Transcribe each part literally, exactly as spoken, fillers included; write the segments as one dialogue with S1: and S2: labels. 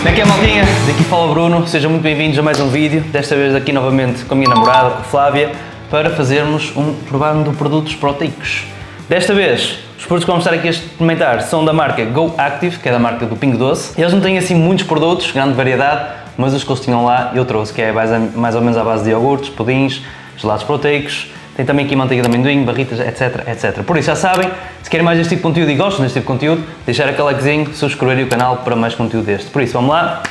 S1: Como é que é, maltinha? Daqui fala o Bruno, sejam muito bem-vindos a mais um vídeo, desta vez aqui novamente com a minha namorada, com a Flávia, para fazermos um provando de produtos proteicos. Desta vez, os produtos que vamos estar aqui a experimentar são da marca Go Active, que é da marca do Pingo Doce. Eles não têm assim muitos produtos, grande variedade, mas os que eles tinham lá eu trouxe, que é mais ou menos à base de iogurtes, pudins, gelados proteicos. Tem também aqui manteiga de amendoim, barritas, etc, etcétera. Por isso já sabem, se querem mais deste tipo de conteúdo e gostam deste tipo de conteúdo, deixar aquele likezinho, subscreverem o canal para mais conteúdo deste. Por isso, vamos lá!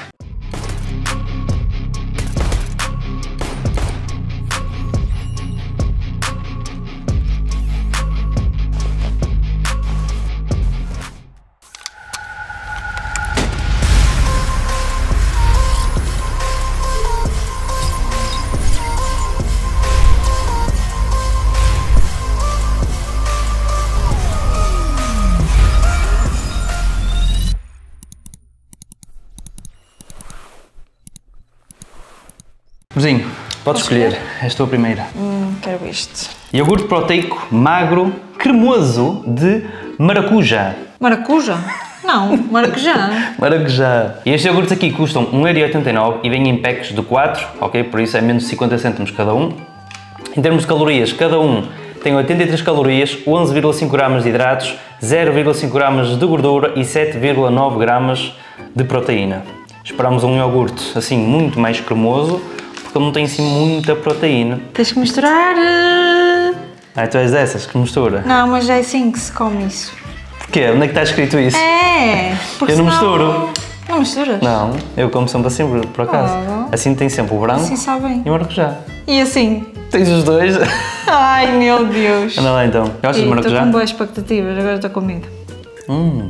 S1: Vizinho, podes escolher, és tu a primeira.
S2: Hum, quero isto.
S1: Iogurte proteico magro cremoso de maracujá.
S2: Maracuja? Não, maracujá.
S1: Maracujá. E estes iogurtes aqui custam um euro e oitenta e nove e vêm em packs de quatro, ok? Por isso é menos de cinquenta cêntimos cada um. Em termos de calorias, cada um tem oitenta e três calorias, onze vírgula cinco gramas de hidratos, zero vírgula cinco gramas de gordura e sete vírgula nove gramas de proteína. Esperamos um iogurte assim muito mais cremoso, porque ele não tem assim muita proteína.
S2: Tens que misturar. Uh...
S1: Ah, tu és dessas que mistura?
S2: Não, mas é assim que se come isso.
S1: Porquê? Onde é que está escrito isso?
S2: É, porque
S1: eu não
S2: senão...
S1: misturo.
S2: Não misturas?
S1: Não, eu como sempre assim, por acaso.
S2: Oh.
S1: Assim tem sempre o branco
S2: assim sabe.
S1: E o maracujá.
S2: E assim?
S1: Tens os dois?
S2: Ai, meu Deus.
S1: Anda lá então. Gostas de maracujá?
S2: Estou com boas expectativas, agora estou com medo.
S1: Hum,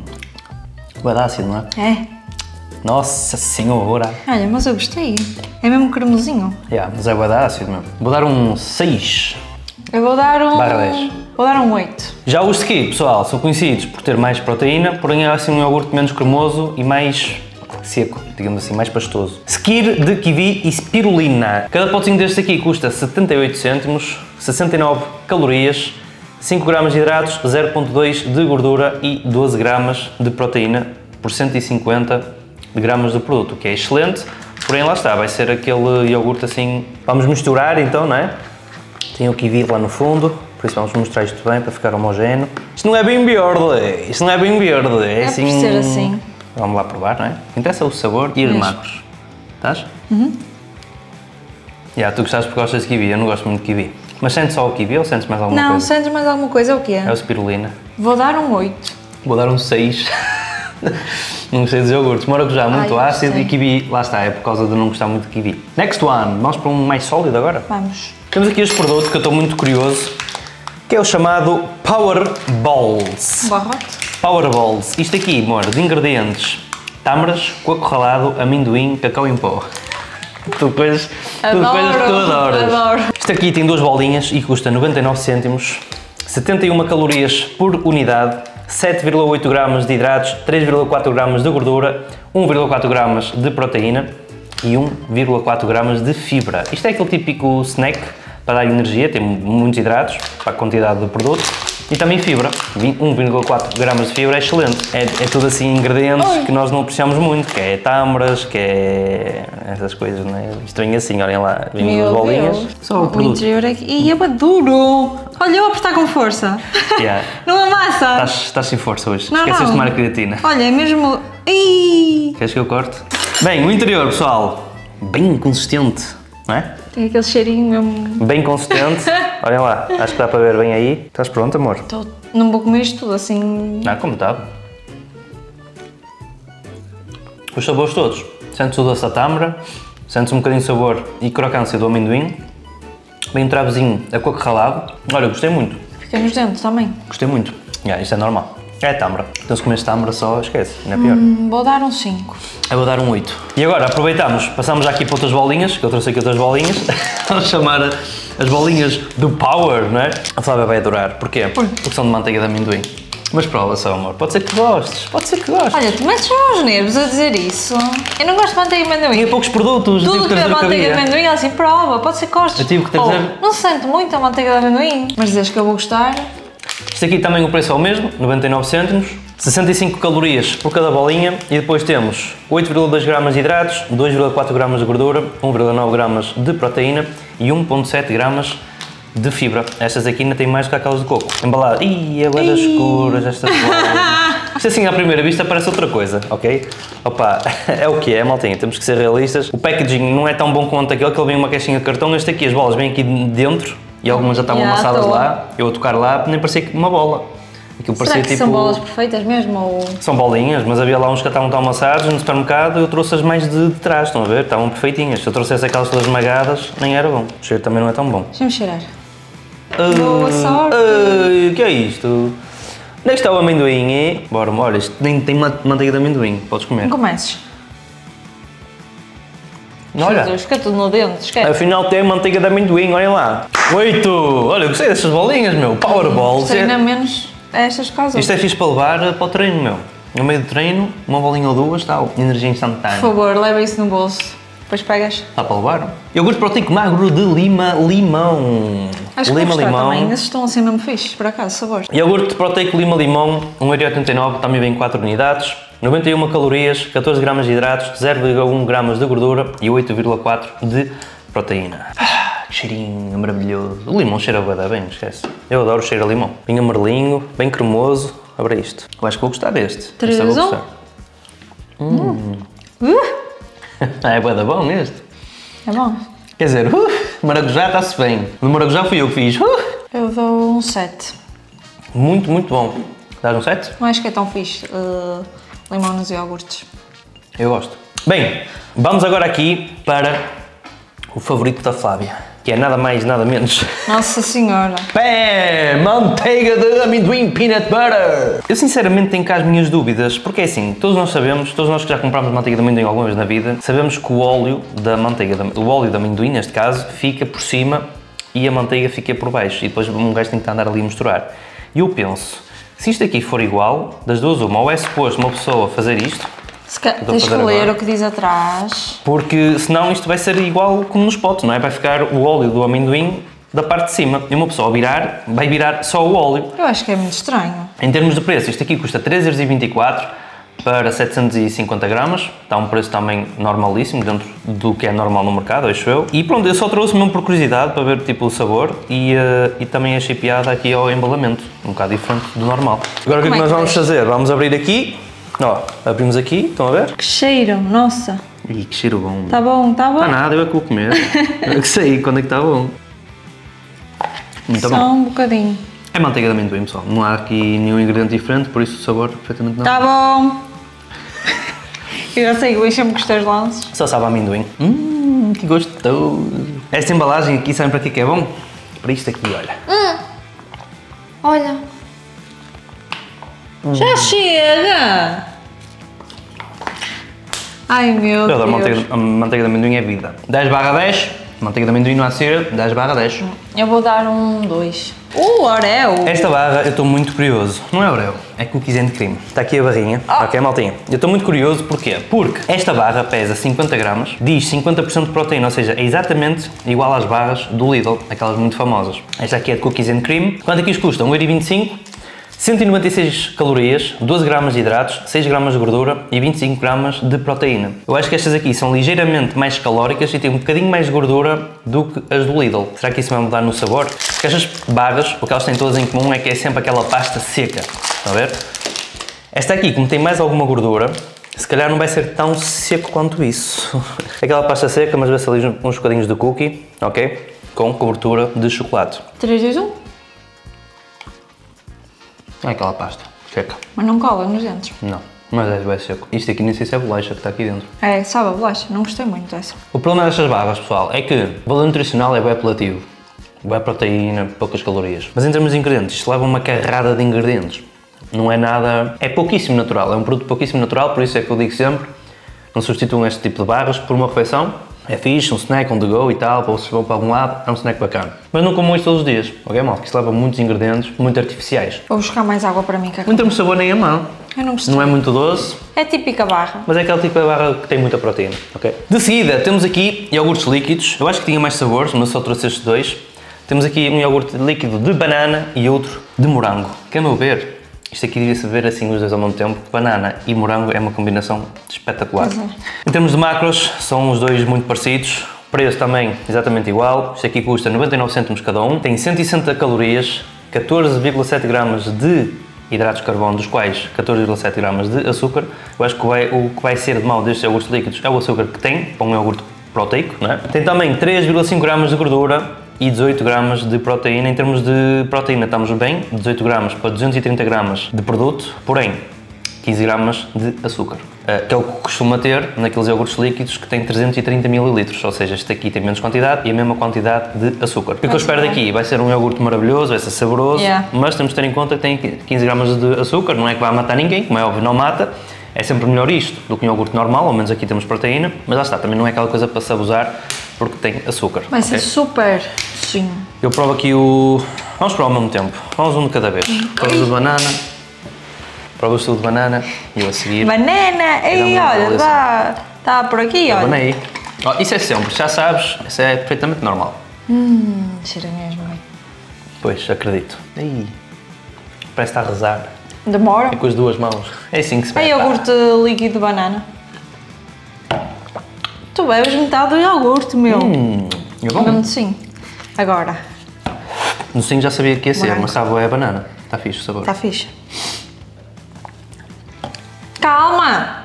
S1: vai dar ácido, não é?
S2: É.
S1: Nossa senhora!
S2: Olha, mas eu gostei. É mesmo cremosinho.
S1: Yeah, mas é vai dar ácido mesmo. Vou dar um seis.
S2: Eu vou dar um...
S1: Barra dez.
S2: Vou dar um oito.
S1: Já os de kiwi, pessoal, são conhecidos por ter mais proteína, porém é assim um iogurte menos cremoso e mais seco, digamos assim, mais pastoso. Skir de kiwi e spirulina. Cada potinho deste aqui custa setenta e oito cêntimos, sessenta e nove calorias, cinco gramas de hidratos, zero vírgula dois de gordura e doze gramas de proteína por cento e cinquenta gramas do produto, o que é excelente, porém lá está, vai ser aquele iogurte assim, vamos misturar então, não é? Tem o kiwi lá no fundo, por isso vamos mostrar isto bem para ficar homogéneo. Isto não é bem verde, isto não é bem verde, é,
S2: é
S1: assim...
S2: por ser assim.
S1: Vamos lá provar, não é? Interessa o sabor e os macros. Estás?
S2: Uhum.
S1: Yeah, tu gostaste porque gostas de kiwi, eu não gosto muito de kiwi. Mas sentes só o kiwi ou sentes mais alguma
S2: não,
S1: coisa?
S2: Não, sentes mais alguma coisa, é o quê?
S1: É o spirulina.
S2: Vou dar um oito.
S1: Vou dar um seis. Não gostei dos iogurtes, maracujá muito Ai, ácido e kiwi, lá está, é por causa de não gostar muito de kiwi. Next one, vamos para um mais sólido agora?
S2: Vamos.
S1: Temos aqui este produto que eu estou muito curioso, que é o chamado Power Balls.
S2: Barrote.
S1: Power Balls. Isto aqui, amor, de ingredientes: tâmaras, coco ralado, amendoim, cacau em pó. Tudo coisas, tudo coisas que tu adoras.
S2: Adoro.
S1: Isto aqui tem duas bolinhas e custa noventa e nove cêntimos, setenta e uma calorias por unidade, sete vírgula oito gramas de hidratos, três vírgula quatro gramas de gordura, um vírgula quatro gramas de proteína e um vírgula quatro gramas de fibra. Isto é aquele típico snack para dar energia, tem muitos hidratos para a quantidade do produto e também fibra, um vírgula quatro gramas de fibra, é excelente. É, é tudo assim ingredientes Oi. que nós não apreciamos muito, que é tâmaras, que é essas coisas, não é? Isto vem assim, olhem lá, vem duas bolinhas.
S2: Deus.
S1: Só o,
S2: o
S1: produto.
S2: interior é que... Ih, é maduro! Olha, eu a apertar com força.
S1: Yeah.
S2: Não amassa.
S1: Estás, estás sem força hoje,
S2: não,
S1: esqueces
S2: não.
S1: de tomar a creatina.
S2: Olha, é mesmo... Ih.
S1: Queres que eu corte? Bem, o interior, pessoal, bem consistente, não é?
S2: Tem aquele cheirinho mesmo...
S1: Bem consistente. Olhem lá, acho que dá para ver bem aí. Estás pronto, amor?
S2: Tô... Não vou comer isto tudo assim...
S1: Ah, como está? Os sabores todos. Sentes o doce da tâmara, sentes um bocadinho de sabor e crocância do amendoim. Bem um travozinho a coco ralado. Olha, gostei muito.
S2: Fica nos dentes também.
S1: Gostei muito. Yeah, isto é normal. É tâmara. Então se comes tâmara só, esquece, não é pior.
S2: Hum, vou dar um cinco.
S1: Eu vou dar um oito. E agora aproveitamos, passamos já aqui para outras bolinhas, que eu trouxe aqui outras bolinhas. Vamos chamar as bolinhas do Power, não é? A Flávia vai adorar. Porquê? Porque são de manteiga de amendoim. Mas prova só, amor. Pode ser que gostes. Pode ser que gostes.
S2: Olha, tu metes os nervos a dizer isso. Eu não gosto de manteiga de amendoim.
S1: Tinha poucos produtos.
S2: Tudo que é manteiga de amendoim, assim, prova. Pode ser que gostes.
S1: Eu tive que trazer...
S2: Oh, não se sente muito a manteiga de amendoim. Mas dizes que eu vou gostar.
S1: Isto aqui também o preço é o mesmo, noventa e nove cêntimos. sessenta e cinco calorias por cada bolinha e depois temos oito vírgula dois gramas de hidratos, dois vírgula quatro gramas de gordura, um vírgula nove gramas de proteína e um vírgula sete gramas de fibra. Estas aqui ainda têm mais do que aquelas de coco. Embalada. Ih, é bué das escuras estas bolas. Isto assim à primeira vista parece outra coisa, ok? Opa, é o que é, maltinha, temos que ser realistas. O packaging não é tão bom quanto aquele, que ele vem uma caixinha de cartão. Este aqui, as bolas vêm aqui dentro e algumas já estavam
S2: Yeah,
S1: amassadas
S2: tô.
S1: lá. Eu a tocar lá, nem parecia uma bola. Aquilo
S2: Será
S1: parecia
S2: que
S1: tipo...
S2: são bolas perfeitas mesmo? Ou...
S1: São bolinhas, mas havia lá uns que estavam tão amassados no supermercado, eu trouxe as mais de, de trás, estão a ver? Estavam perfeitinhas. Se eu trouxesse aquelas todas esmagadas, nem era bom. O cheiro também não é tão bom.
S2: Deixa-me cheirar.
S1: Uh,
S2: Boa sorte!
S1: O que é isto? Onde é que está o amendoim? É? Bora, olha, isto nem tem ma- manteiga de amendoim, podes comer.
S2: Não comeces.
S1: Olha,
S2: Jesus, fica tudo no dente, esquece.
S1: afinal tem manteiga de amendoim, olhem lá. Oito! Olha, eu gostei destas bolinhas, meu. Powerballs.
S2: Treina menos estas casas.
S1: Isto é fixe para levar para o treino, meu. No meio do treino, uma bolinha ou duas, está, energia instantânea.
S2: Por favor, leva isso no bolso. Depois pegas.
S1: Está para levar? Iogurte proteico magro de lima limão.
S2: Acho que
S1: lima
S2: vou gostar
S1: limão.
S2: também. Esses estão assim mesmo fixes, por acaso, sabores.
S1: Iogurte proteico lima limão, um vírgula oitenta e nove, também vem quatro unidades. noventa e uma calorias, catorze gramas de hidratos, zero vírgula um gramas de gordura e oito vírgula quatro de proteína. Ah, que cheirinho maravilhoso. O limão cheira bué bem, esquece. Eu adoro o cheiro a limão. Bem amarelinho, bem cremoso. Abra isto. Eu acho que vou gostar deste.
S2: Três,
S1: Este eu vou
S2: um.
S1: gostar. Hum.
S2: Uh,
S1: É bué da bom este.
S2: é bom.
S1: Quer dizer, uh, maracujá está-se bem. No maracujá fui eu que fiz. Uh.
S2: Eu dou um sete.
S1: Muito, muito bom. Dás um sete?
S2: Não acho que é tão fixe. Uh, limão nos iogurtes.
S1: Eu gosto. Bem, vamos agora aqui para o favorito da Flávia, que é nada mais, nada menos.
S2: Nossa Senhora.
S1: Pé, manteiga de amendoim peanut butter. Eu sinceramente tenho cá as minhas dúvidas, porque é assim, todos nós sabemos, todos nós que já comprámos manteiga de amendoim alguma vez na vida, sabemos que o óleo da manteiga, de, o óleo de amendoim neste caso, fica por cima e a manteiga fica por baixo, e depois um gajo tem que andar ali a misturar. E eu penso, se isto aqui for igual, das duas uma, ou é suposto uma pessoa fazer isto,
S2: Se ca...
S1: Estou a
S2: Tens que
S1: fazer
S2: ler
S1: agora.
S2: o que diz atrás.
S1: porque senão isto vai ser igual como nos potes, não é? Vai ficar o óleo do amendoim da parte de cima, e uma pessoa ao virar, vai virar só o óleo.
S2: Eu acho que é muito estranho.
S1: Em termos de preço, isto aqui custa três vírgula vinte e quatro euros para setecentos e cinquenta gramas, está um preço também normalíssimo, dentro do que é normal no mercado, acho eu. E pronto, eu só trouxe mesmo por curiosidade, para ver tipo o sabor, e, uh, e também achei piada aqui ao embalamento, um bocado diferente do normal. Agora o que é que
S2: Como é
S1: nós
S2: que
S1: vamos
S2: fez?
S1: fazer? Vamos abrir aqui, ó, abrimos aqui, estão a ver?
S2: Que cheiro, nossa.
S1: Ih, que cheiro bom.
S2: Tá bom, tá bom.
S1: Está nada, eu é que vou comer. Eu que sei quando é que está bom. Muito
S2: Só
S1: bom.
S2: um bocadinho.
S1: É manteiga de amendoim, pessoal. Não há aqui nenhum ingrediente diferente, por isso o sabor perfeitamente não.
S2: Tá bom. Eu já sei que deixa-me com os teus lances.
S1: Só sabe a amendoim. Hum, que gostoso. Esta embalagem aqui, sabem para que é bom? Para isto aqui, olha.
S2: Hum. Olha. Já chega. Ai meu
S1: Eu adoro manteiga,
S2: Deus.
S1: de- a manteiga de amendoim é vida. dez barra dez, manteiga de amendoim não há de ser, dez barra dez.
S2: Eu vou dar um dois. Uh, Oreo.
S1: Esta barra eu estou muito curioso. Não é Oreo, é cookies and cream. Está aqui a barrinha,
S2: Ah.
S1: ok, maltinha? Eu estou muito curioso, porquê? Porque esta barra pesa cinquenta gramas, diz cinquenta por cento de proteína, ou seja, é exatamente igual às barras do Lidl, aquelas muito famosas. Esta aqui é de cookies and cream. Quanto é que isto custa? um euro e vinte e cinco, cento e noventa e seis calorias, doze gramas de hidratos, seis gramas de gordura e vinte e cinco gramas de proteína. Eu acho que estas aqui são ligeiramente mais calóricas e têm um bocadinho mais de gordura do que as do Lidl. Será que isso vai mudar no sabor? Porque estas barras, o que elas têm todas em comum é que é sempre aquela pasta seca. Estão a ver? Esta aqui, como tem mais alguma gordura, se calhar não vai ser tão seco quanto isso. Aquela pasta seca, mas vai-se ali uns bocadinhos de cookie, ok? Com cobertura de chocolate.
S2: três, dois, um.
S1: É aquela pasta seca.
S2: Mas não cola nos dentes.
S1: Não, mas é bem seco. Isto aqui nem sei se é bolacha que está aqui dentro.
S2: É, sabe a bolacha. Não gostei muito dessa.
S1: O problema destas barras, pessoal, é que o valor nutricional é bem apelativo. Boa proteína, poucas calorias. Mas em termos de ingredientes, isto leva uma carrada de ingredientes. Não é nada... É pouquíssimo natural. É um produto pouquíssimo natural, por isso é que eu digo sempre, não substituam este tipo de barras por uma refeição. É fixe, um snack on the go e tal, para vocês vão para algum lado, é um snack bacana. Mas não comam isto todos os dias, ok, malta? Que isto leva muitos ingredientes, muito artificiais.
S2: Vou buscar mais água para mim, que
S1: Em termos de sabor nem é mau.
S2: eu não gostei.
S1: Não é muito doce,
S2: É típica barra.
S1: mas é aquele tipo de barra que tem muita proteína, ok? De seguida, temos aqui iogurtes líquidos. Eu acho que tinha mais sabores, mas só trouxe estes dois. Temos aqui um iogurte líquido de banana e outro de morango. Que, a meu ver, Isto aqui devia-se ver assim os dois ao mesmo tempo. Banana e morango é uma combinação espetacular.
S2: Pois é.
S1: Em termos de macros, são os dois muito parecidos. Preço também exatamente igual. Isto aqui custa noventa e nove cêntimos cada um. Tem cento e sessenta calorias, catorze vírgula sete gramas de hidratos de carbono, dos quais catorze vírgula sete gramas de açúcar. Eu acho que vai, o que vai ser de mal destes iogurtes líquidos é o açúcar que tem, para um iogurte proteico, não é? Tem também três vírgula cinco gramas de gordura e dezoito gramas de proteína. Em termos de proteína estamos bem, dezoito gramas para duzentos e trinta gramas de produto, porém quinze gramas de açúcar, que é o que costuma ter naqueles iogurtes líquidos que têm trezentos e trinta mililitros, ou seja, este aqui tem menos quantidade e a mesma quantidade de açúcar. O que eu espero daqui? Vai ser um iogurte maravilhoso, vai ser saboroso,
S2: yeah.
S1: mas temos de ter em conta que tem quinze gramas de açúcar, não é que vai matar ninguém, como é óbvio, não mata. É sempre melhor isto do que um iogurte normal, ao menos aqui temos proteína, mas lá está, também não é aquela coisa para se abusar porque tem açúcar.
S2: Vai ser
S1: okay?
S2: super sim.
S1: Eu provo aqui o... Vamos provar ao mesmo tempo, vamos um de cada vez. Provas o de banana, provas o de banana e eu a seguir.
S2: Banana! Ei, olha, está tá por aqui, olha.
S1: Banei. Oh, isso é sempre, já sabes, isso é perfeitamente normal.
S2: Hum, cheira mesmo bem.
S1: Pois, acredito. Ei, parece estar a rezar.
S2: Demora?
S1: É com as duas mãos. É assim que se
S2: É
S1: vai.
S2: iogurte líquido de banana. Tu bebes metade do iogurte, meu.
S1: Hum, é bom.
S2: Mesmo sim. Agora.
S1: No sim já sabia que ia ser,
S2: Morango.
S1: mas sabe, é banana. Está fixe o sabor.
S2: Está fixe. Calma!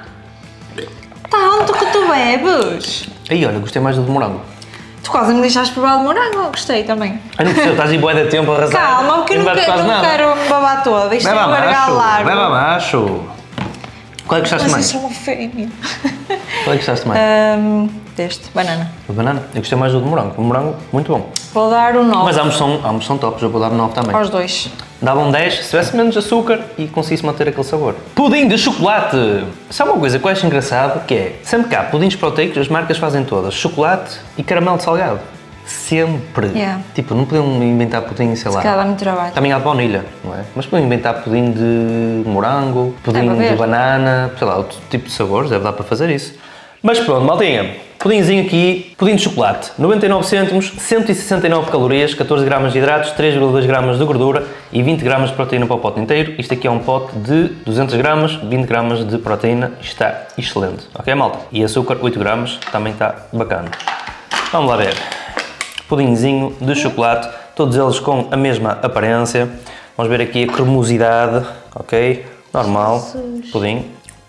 S2: Tanto que tu bebes.
S1: Aí, olha, gostei mais do de morango.
S2: Tu quase me deixaste provar de morango. Gostei também.
S1: Ai, não precisa, estás em bué de tempo a arrasar.
S2: Calma, porque eu
S1: E
S2: não,
S1: bate
S2: quero,
S1: quase
S2: não
S1: nada.
S2: quero me babar toda. Isto é
S1: Vai
S2: um
S1: para
S2: gargalo
S1: baixo,
S2: largo.
S1: vai para baixo. Qual é que gostaste
S2: Mas
S1: mais?
S2: isso é uma fêmea.
S1: Qual é que gostaste mais?
S2: Hum, deste, banana.
S1: O de banana? Eu gostei mais do de morango. O de morango, muito bom.
S2: Vou dar um nove
S1: Mas ambos são, ambos são tops, eu vou dar um nove também.
S2: aos dois.
S1: Dava um dez se tivesse menos açúcar e conseguisse manter aquele sabor. Pudim de chocolate! Isso é uma coisa que eu acho engraçado, que é, sempre que há pudins proteicos, as marcas fazem todas chocolate e caramelo de salgado. Sempre.
S2: Yeah.
S1: Tipo, não podiam inventar pudim, sei lá.
S2: Se calhar dá muito trabalho.
S1: Também há de baunilha, não é? Mas podiam inventar pudim de morango, pudim
S2: para
S1: de
S2: ver.
S1: banana, sei lá, outro tipo de sabores, deve dar para fazer isso. Mas pronto, maltinha. Pudinzinho aqui, pudim de chocolate, noventa e nove cêntimos, cento e sessenta e nove calorias, catorze gramas de hidratos, três vírgula dois gramas de gordura e vinte gramas de proteína para o pote inteiro. Isto aqui é um pote de duzentos gramas, vinte gramas de proteína, está excelente, ok malta? E açúcar, oito gramas, também está bacana. Vamos lá ver. Pudinzinho de chocolate, todos eles com a mesma aparência. Vamos ver aqui a cremosidade, ok? Normal,
S2: Jesus.
S1: pudim,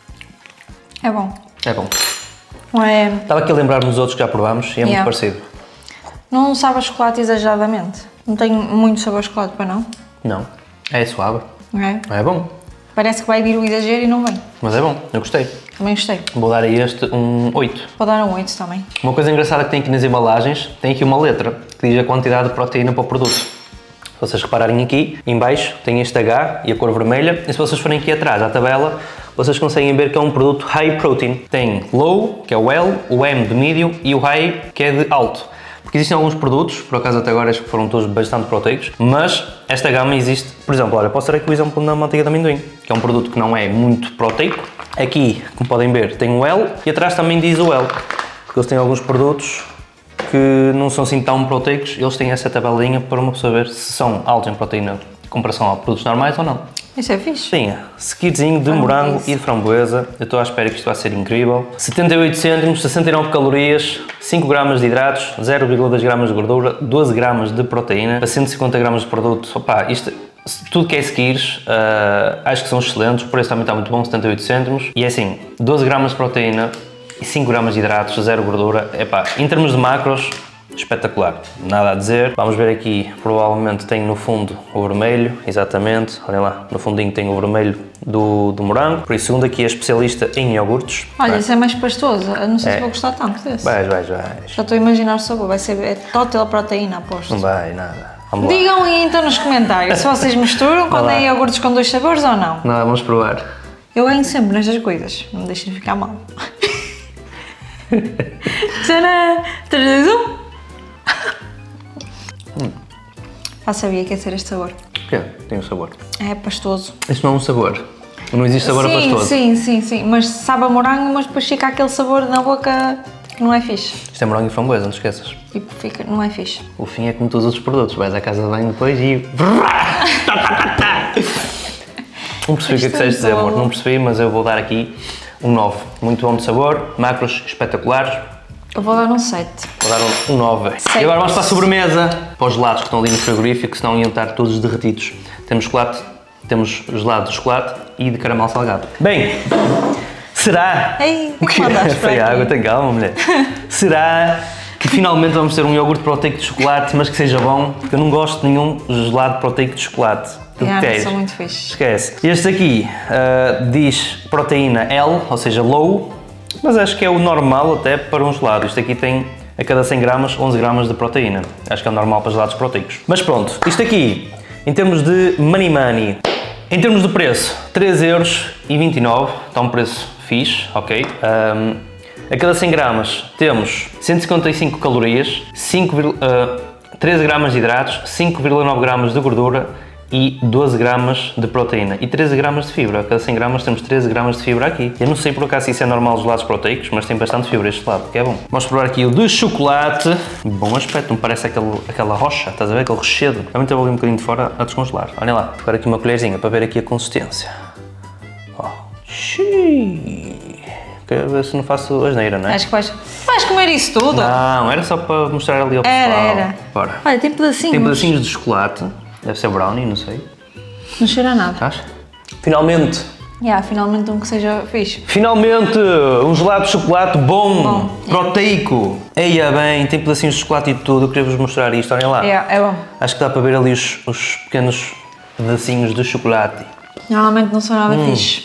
S2: É bom.
S1: é bom.
S2: Não é...
S1: Estava aqui a lembrar nos outros que já provámos e é
S2: Yeah.
S1: muito parecido.
S2: Não sabe a chocolate exageradamente. Não tem muito sabor a chocolate, para não?
S1: Não, é suave,
S2: Não é?
S1: é bom,
S2: Parece que vai vir o exagero e não vem.
S1: mas é bom, eu gostei.
S2: Também gostei.
S1: Vou dar a este um oito.
S2: Vou dar um oito também.
S1: Uma coisa engraçada que tem aqui nas embalagens, tem aqui uma letra que diz a quantidade de proteína para o produto. Se vocês repararem aqui, em baixo tem este H e a cor vermelha, e se vocês forem aqui atrás à tabela, vocês conseguem ver que é um produto high protein. Tem low, que é o L, o M de medium e o high, que é de alto. Porque existem alguns produtos, por acaso até agora acho que foram todos bastante proteicos, mas esta gama existe, por exemplo, olha, posso dar aqui o exemplo da manteiga de amendoim, que é um produto que não é muito proteico. Aqui, como podem ver, tem o L e atrás também diz o L, porque eles têm alguns produtos que não são assim tão proteicos, eles têm essa tabelinha para uma pessoa ver se são altos em proteína em comparação a produtos normais ou não.
S2: Isso é fixe.
S1: Sim, seguidinho de
S2: Ah,
S1: morango
S2: isso.
S1: e de framboesa. Eu estou à espera que isto vai ser incrível. setenta e oito cêntimos, sessenta e nove calorias, cinco gramas de hidratos, zero vírgula dois gramas de gordura, doze gramas de proteína, para cento e cinquenta gramas de produto. Opa, isto, tudo que é seguires, uh, acho que são excelentes. O preço também está muito bom, setenta e oito cêntimos. E é assim, doze gramas de proteína e cinco gramas de hidratos, zero gordura. Epá, em termos de macros, espetacular, nada a dizer. Vamos ver aqui, provavelmente tem no fundo o vermelho, exatamente, olhem lá, no fundinho tem o vermelho do, do morango, por isso segundo aqui é especialista em iogurtes.
S2: Olha,
S1: Vai.
S2: isso é mais pastoso. Eu não sei
S1: É.
S2: se vou gostar tanto desse.
S1: Vais, vais, vais.
S2: Já estou a imaginar o sabor. Vai ser é total proteína, aposto.
S1: Não vai, nada. Vamos lá.
S2: Digam aí então nos comentários se vocês misturam quando
S1: lá.
S2: é iogurtes com dois sabores ou não.
S1: Não, vamos provar.
S2: Eu ganho sempre nestas coisas. Não me deixem ficar mal. Tcharam! três, dois, um. Já sabia que ia ser este sabor.
S1: O quê? Tem um sabor.
S2: É pastoso.
S1: Isto não é um sabor. Não existe sabor a
S2: sim,
S1: pastoso.
S2: sim, sim, sim. Mas sabe a morango, mas depois fica aquele sabor na boca que não é fixe.
S1: Isto é morango e framboesa, não te esqueças.
S2: Tipo, fica, não é fixe.
S1: O fim é como todos os outros produtos. Vais à casa de banho depois e... Não percebi o que é que
S2: Isto é
S1: quiseste dizer,
S2: bom.
S1: amor. Não percebi, mas eu vou dar aqui um nove. Muito bom de sabor, macros espetaculares.
S2: Eu vou dar um sete.
S1: Vou dar um, um nove.
S2: Sete.
S1: E agora vamos para a sobremesa, para os gelados que estão ali no frigorífico, senão iam estar todos derretidos. Temos chocolate, temos gelado de chocolate e de caramelo salgado. Bem, será...
S2: Ei,
S1: O
S2: o que
S1: que
S2: mandaste
S1: Foi
S2: para
S1: água,
S2: aqui?
S1: tem calma, mulher. Será que finalmente vamos ter um iogurte proteico de chocolate, mas que seja bom? Porque eu não gosto de nenhum gelado proteico de chocolate. Tu
S2: Yeah,
S1: queres?
S2: são muito fixe.
S1: Esquece. Este aqui ah, diz proteína L, ou seja, low, mas acho que é o normal até para um gelado. Isto aqui tem a cada cem gramas, onze gramas de proteína. Acho que é o normal para gelados proteicos. Mas pronto, isto aqui, em termos de money money, em termos de preço, três euros e vinte e nove, está um preço fixe, ok? Um, a cada cem gramas temos cento e cinquenta e cinco calorias, cinco, uh, treze gramas de hidratos, cinco vírgula nove gramas de gordura e doze gramas de proteína e treze gramas de fibra. A cada cem gramas temos treze gramas de fibra aqui. Eu não sei por acaso se isso é normal dos gelados proteicos, mas tem bastante fibra este lado, que é bom. Vamos provar aqui o de chocolate. Bom aspecto, me parece aquele, aquela rocha, estás a ver? Aquele rochedo. Realmente eu vou ali um bocadinho de fora a descongelar. Olhem lá, vou pegar aqui uma colherzinha para ver aqui a consistência. Oh. Xiii. Quero ver se não faço asneira, não é?
S2: Acho que vais, vais comer isso tudo?
S1: Não, era só para mostrar ali ao pessoal.
S2: Era, era.
S1: Bora.
S2: Olha, tem pedacinhos.
S1: Tem pedacinhos de chocolate. Deve ser brownie, não sei.
S2: Não cheira a nada.
S1: Estás? Finalmente!
S2: Yeah, finalmente um que seja fixe.
S1: Finalmente! Um gelado de chocolate bom,
S2: Bom,
S1: proteico. Eia bem, tem pedacinhos de chocolate e tudo. Eu queria vos mostrar isto, olhem lá.
S2: Yeah, é bom.
S1: Acho que dá para ver ali os, os pequenos pedacinhos de chocolate.
S2: Normalmente não são nada
S1: Hum.
S2: fixe.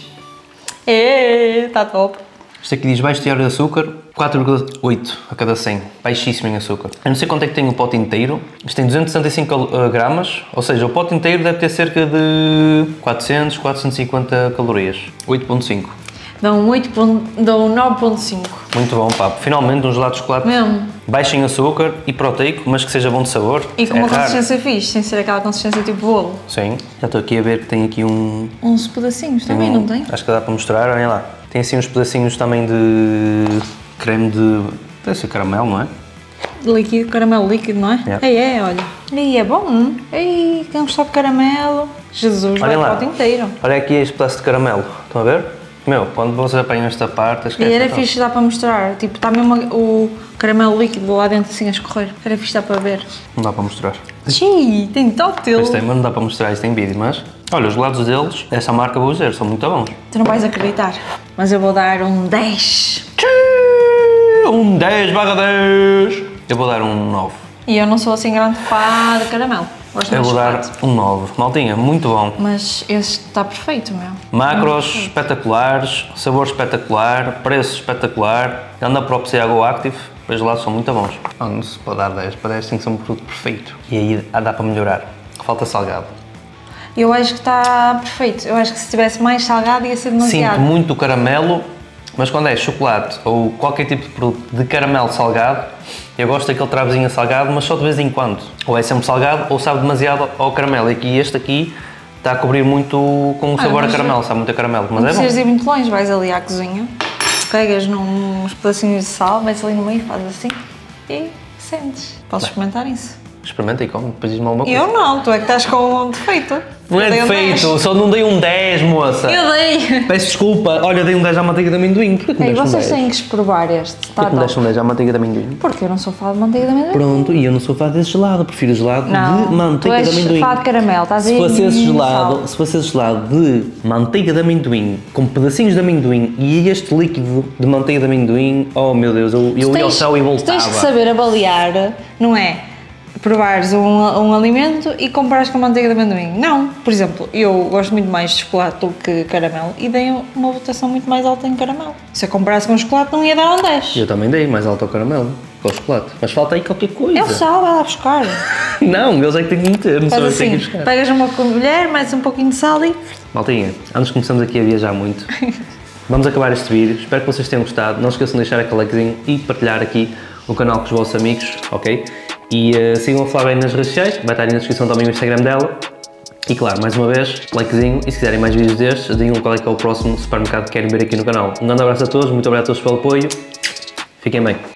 S2: É, está top.
S1: Isto aqui diz baixo teor de açúcar, quatro vírgula oito a cada cem. Baixíssimo em açúcar. Eu não sei quanto é que tem o pote inteiro. Isto tem duzentos e sessenta e cinco gramas, ou seja, o pote inteiro deve ter cerca de quatrocentos, quatrocentos e cinquenta calorias. oito vírgula cinco.
S2: Dão, oito, dão nove vírgula cinco.
S1: Muito bom, papo. Finalmente um gelado de chocolate
S2: Mesmo.
S1: baixo em açúcar e proteico, mas que seja bom de sabor.
S2: E com
S1: É
S2: uma
S1: raro.
S2: consistência fixe, sem ser aquela consistência tipo bolo.
S1: Sim. Já estou aqui a ver que tem aqui um...
S2: Uns pedacinhos também,
S1: um-
S2: não tem?
S1: Acho que dá para mostrar, olhem lá. Tem assim uns pedacinhos também de creme de... deve ser caramelo, não é?
S2: Líquido, caramelo líquido, não é?
S1: Yeah.
S2: Ei, é, olha. Ei, é bom. Ei, tem um só de caramelo. Jesus, vai
S1: Olhem
S2: o
S1: lá.
S2: pote inteiro.
S1: Olha aqui este pedaço de caramelo. Estão a ver? Meu, quando vocês apanham esta parte, esquece.
S2: E era
S1: então.
S2: fixe, dá para mostrar. Tipo, está mesmo o caramelo líquido lá dentro assim a escorrer. Era fixe, dá para ver.
S1: Não dá para mostrar.
S2: Xiii, tem tóctil.
S1: Pois tem, mas não dá para mostrar isto em vídeo, mas... Olha, os gelados deles, essa marca vou dizer, são muito bons.
S2: Tu não vais acreditar. Mas eu vou dar um dez.
S1: Um dez barra dez. Eu vou dar um nove.
S2: E eu não sou assim grande fã de caramelo. Gosto
S1: Eu
S2: mais
S1: vou
S2: de
S1: dar
S2: chocolate.
S1: um nove. Maltinha, muito bom.
S2: Mas este está perfeito, meu.
S1: Macros espetaculares, sabor espetacular, preço espetacular. Anda para o P C H Active, os gelados são muito bons. Ah, não se pode dar dez, para dez tem que ser um produto perfeito. E aí ah, dá para melhorar. Falta salgado.
S2: Eu acho que está perfeito. Eu acho que se tivesse mais salgado ia ser demasiado.
S1: Sinto muito caramelo, mas quando é chocolate ou qualquer tipo de produto de caramelo salgado, eu gosto daquele travozinho salgado, mas só de vez em quando. Ou é sempre salgado ou sabe demasiado ao caramelo. E aqui este aqui está a cobrir muito com o
S2: Ah,
S1: sabor a
S2: mas
S1: caramelo, sabe muito a caramelo, mas
S2: Não
S1: é bom.
S2: precisas ir muito longe, vais ali à cozinha, pegas num- uns pedacinhos de sal, metes ali no meio, fazes assim e sentes. Posso experimentar isso?
S1: Experimenta e come, depois diz-me alguma coisa.
S2: Eu não, tu é que estás com um defeito.
S1: Não é
S2: Eu dei um
S1: defeito,
S2: dez.
S1: só não dei um dez, moça.
S2: Eu dei!
S1: Peço desculpa, olha, dei um dez à manteiga de amendoim. Porquê que me
S2: Ei,
S1: deste um
S2: vocês
S1: dez?
S2: têm que exprovar este.
S1: Porquê
S2: Tá
S1: que me deste
S2: top.
S1: um dez à manteiga de amendoim?
S2: Porque eu não sou fã de manteiga de amendoim.
S1: Pronto, e eu não sou fã desse gelado, prefiro gelado
S2: Não,
S1: de manteiga
S2: tu és
S1: de amendoim.
S2: fã de caramelo, estás
S1: Se
S2: aí
S1: fosse esse
S2: no
S1: gelado,
S2: sal.
S1: se fosse esse gelado de manteiga de amendoim, com pedacinhos de amendoim e este líquido de manteiga de amendoim, oh meu Deus, eu, eu ia ao
S2: Tens-
S1: céu e
S2: tu
S1: voltava.
S2: Tens que saber avaliar, não é? Provares um, um alimento e compares com a manteiga de amendoim. Não. Por exemplo, eu gosto muito mais de chocolate do que caramelo e dei uma votação muito mais alta em caramelo. Se eu comparasse com chocolate não ia dar um dez.
S1: Eu também dei mais alto ao caramelo, com o chocolate. Mas falta aí qualquer coisa.
S2: É o sal, vai lá buscar.
S1: Não, eles é que têm que meter, não sou
S2: Faz
S1: eu que tenho
S2: assim,
S1: que buscar.
S2: pegas uma colher, metes um pouquinho de sal e...
S1: Maltinha, antes começamos aqui a viajar muito, vamos acabar este vídeo, espero que vocês tenham gostado, não se esqueçam de deixar aquele likezinho e partilhar aqui o canal com os vossos amigos, ok? E uh, sigam a Flávia nas redes sociais, vai estar aí na descrição também o Instagram dela. E claro, mais uma vez, likezinho, e se quiserem mais vídeos destes, digam qual é que é o próximo supermercado que querem ver aqui no canal. Um grande abraço a todos, muito obrigado a todos pelo apoio, fiquem bem.